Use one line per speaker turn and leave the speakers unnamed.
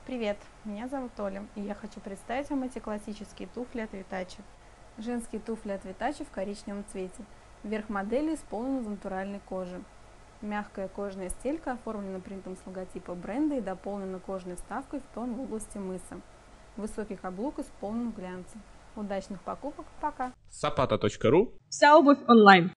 Привет, меня зовут Оля, и я хочу представить вам эти классические туфли от Витачи. Женские туфли от Витачи в коричневом цвете. Верх модели исполнен из натуральной кожи. Мягкая кожаная стелька оформлена принтом с логотипа бренда и дополнена кожаной вставкой в тон в области мыса. Высокий каблук исполнен в глянце. Удачных покупок, пока!
Sapata.ru
Вся обувь онлайн.